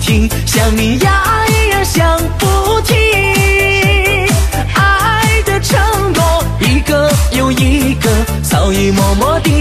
停，想你呀依然想不停。爱的承诺一个又一个，早已默默地